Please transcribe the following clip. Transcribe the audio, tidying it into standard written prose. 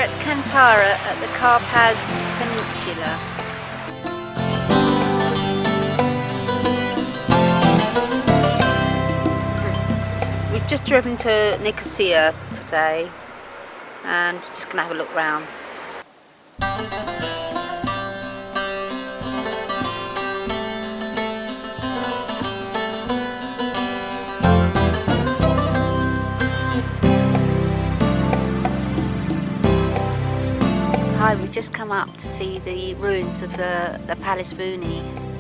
at Kantara at the Karpaz Peninsula. We've just driven to Nicosia today and we're just going to have a look round. Hi, we've just come up to see the ruins of the Palace Vuni.